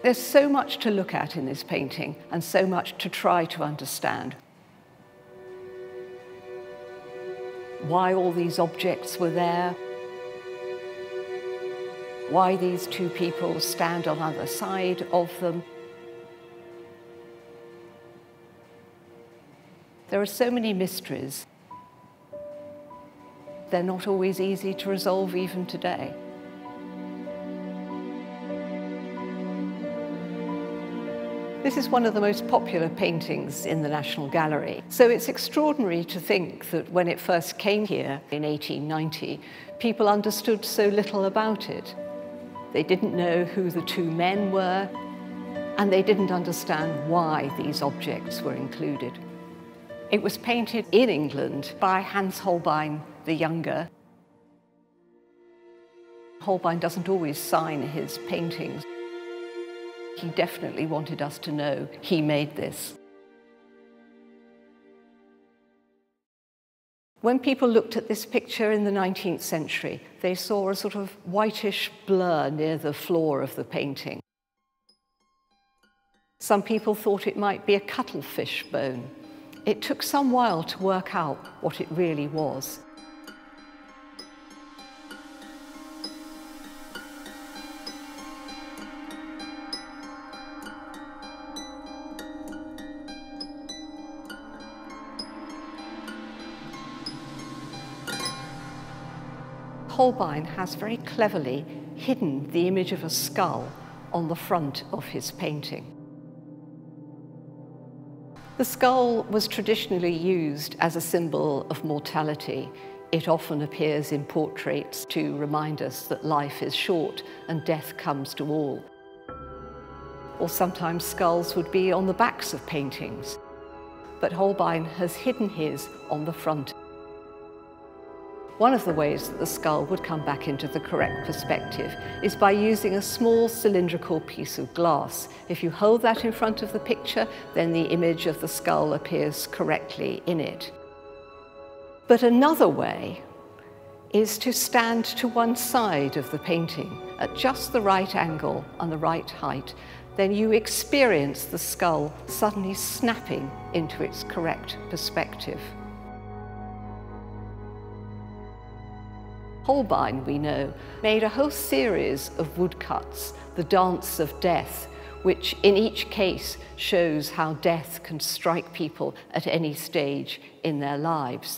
There's so much to look at in this painting and so much to try to understand. Why all these objects were there, why these two people stand on either side of them. There are so many mysteries. They're not always easy to resolve even today. This is one of the most popular paintings in the National Gallery. So it's extraordinary to think that when it first came here in 1890, people understood so little about it. They didn't know who the two men were, and they didn't understand why these objects were included. It was painted in England by Hans Holbein the Younger. Holbein doesn't always sign his paintings. He definitely wanted us to know he made this. When people looked at this picture in the 19th century, they saw a sort of whitish blur near the floor of the painting. Some people thought it might be a cuttlefish bone. It took some while to work out what it really was. Holbein has very cleverly hidden the image of a skull on the front of his painting. The skull was traditionally used as a symbol of mortality. It often appears in portraits to remind us that life is short and death comes to all. Or sometimes skulls would be on the backs of paintings, but Holbein has hidden his on the front. One of the ways that the skull would come back into the correct perspective is by using a small cylindrical piece of glass. If you hold that in front of the picture, then the image of the skull appears correctly in it. But another way is to stand to one side of the painting at just the right angle and the right height. Then you experience the skull suddenly snapping into its correct perspective. Holbein, we know, made a whole series of woodcuts, the Dance of Death, which in each case shows how death can strike people at any stage in their lives.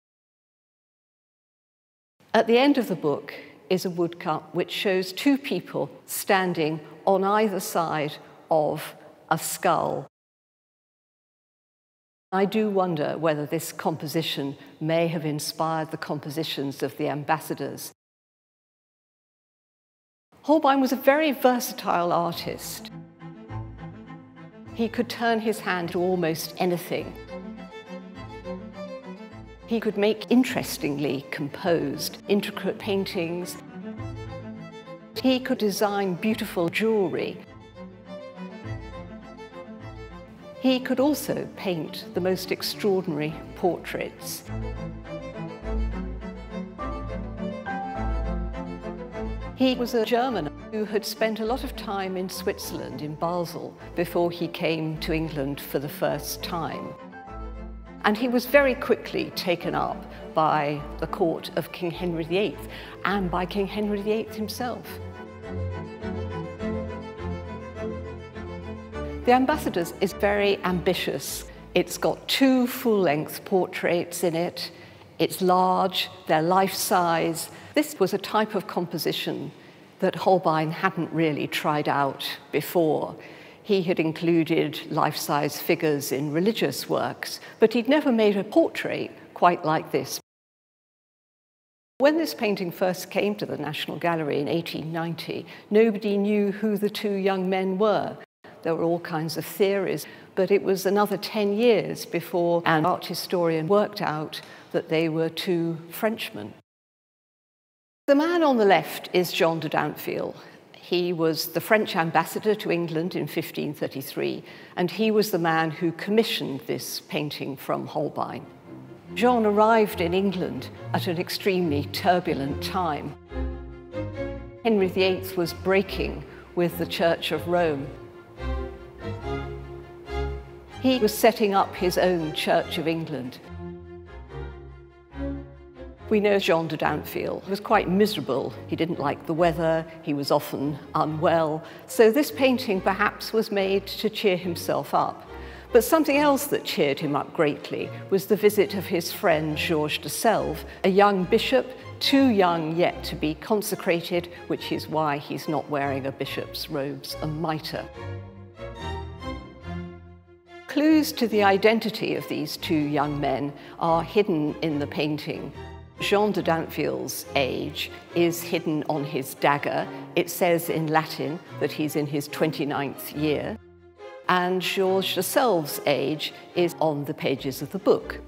At the end of the book is a woodcut which shows two people standing on either side of a skull. I do wonder whether this composition may have inspired the compositions of the ambassadors. Holbein was a very versatile artist. He could turn his hand to almost anything. He could make interestingly composed, intricate paintings. He could design beautiful jewelry. He could also paint the most extraordinary portraits. He was a German who had spent a lot of time in Switzerland, in Basel, before he came to England for the first time. And he was very quickly taken up by the court of King Henry VIII and by King Henry VIII himself. The Ambassadors is very ambitious. It's got 2 full-length portraits in it. It's large, they're life-size. This was a type of composition that Holbein hadn't really tried out before. He had included life-size figures in religious works, but he'd never made a portrait quite like this. When this painting first came to the National Gallery in 1890, nobody knew who the 2 young men were. There were all kinds of theories, but it was another 10 years before an art historian worked out that they were 2 Frenchmen. The man on the left is John de Dinteville. He was the French ambassador to England in 1533, and he was the man who commissioned this painting from Holbein. Jean arrived in England at an extremely turbulent time. Henry VIII was breaking with the Church of Rome. He was setting up his own Church of England. We know Jean de Dinteville was quite miserable. He didn't like the weather, he was often unwell, so this painting perhaps was made to cheer himself up. But something else that cheered him up greatly was the visit of his friend Georges de Selve, a young bishop, too young yet to be consecrated, which is why he's not wearing a bishop's robes and mitre. Clues to the identity of these two young men are hidden in the painting. Jean de Dinteville's age is hidden on his dagger. It says in Latin that he's in his 29th year. And Georges de Selve's age is on the pages of the book.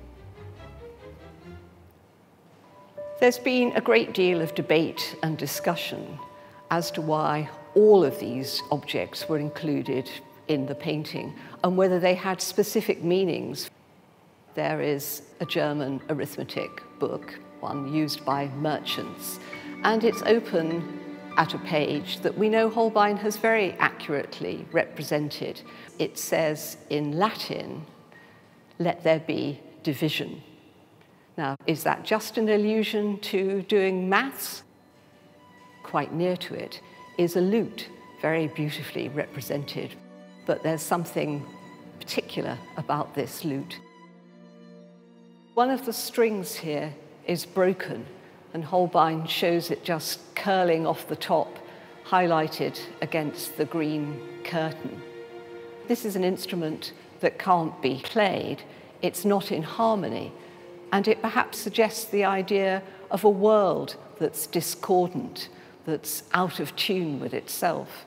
There's been a great deal of debate and discussion as to why all of these objects were included in the painting and whether they had specific meanings. There is a German arithmetic book, one used by merchants, and it's open at a page that we know Holbein has very accurately represented. It says in Latin, "Let there be division." Now, is that just an allusion to doing maths? Quite near to it is a lute, very beautifully represented, but there's something particular about this lute. One of the strings here is broken, and Holbein shows it just curling off the top, highlighted against the green curtain. This is an instrument that can't be played. It's not in harmony, and it perhaps suggests the idea of a world that's discordant, that's out of tune with itself.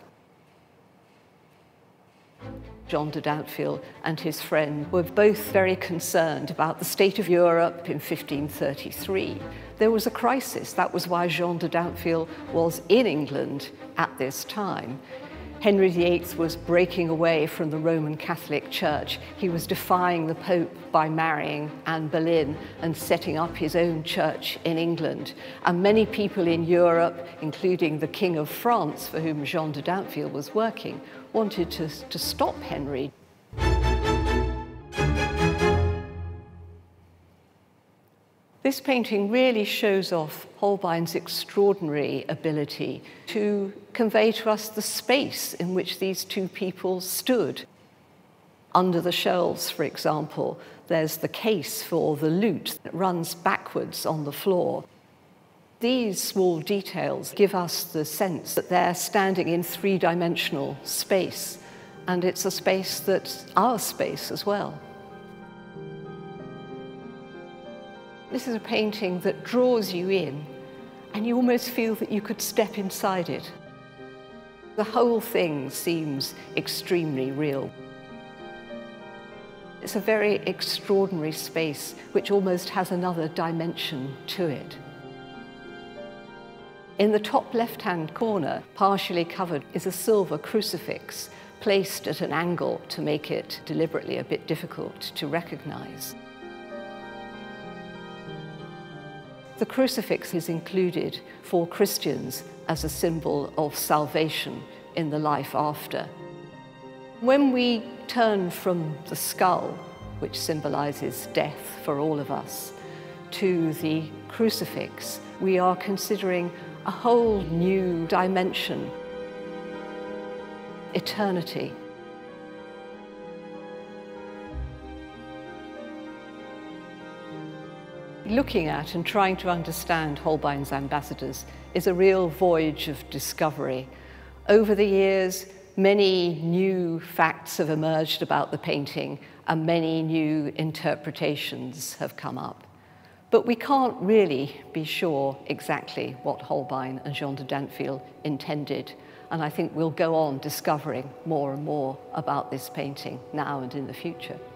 Jean de Dinteville and his friend were both very concerned about the state of Europe in 1533. There was a crisis. That was why Jean de Dinteville was in England at this time. Henry VIII was breaking away from the Roman Catholic Church. He was defying the Pope by marrying Anne Boleyn and setting up his own church in England. And many people in Europe, including the King of France, for whom Jean de Dinteville was working, wanted to stop Henry. This painting really shows off Holbein's extraordinary ability to convey to us the space in which these two people stood. Under the shelves, for example, there's the case for the lute that runs backwards on the floor. These small details give us the sense that they're standing in three-dimensional space, and it's a space that's our space as well. This is a painting that draws you in, and you almost feel that you could step inside it. The whole thing seems extremely real. It's a very extraordinary space which almost has another dimension to it. In the top left-hand corner, partially covered, is a silver crucifix placed at an angle to make it deliberately a bit difficult to recognize. The crucifix is included for Christians as a symbol of salvation in the life after. When we turn from the skull, which symbolizes death for all of us, to the crucifix, we are considering a whole new dimension, eternity. Looking at and trying to understand Holbein's ambassadors is a real voyage of discovery. Over the years, many new facts have emerged about the painting and many new interpretations have come up. But we can't really be sure exactly what Holbein and Jean de Dinteville intended, and I think we'll go on discovering more and more about this painting now and in the future.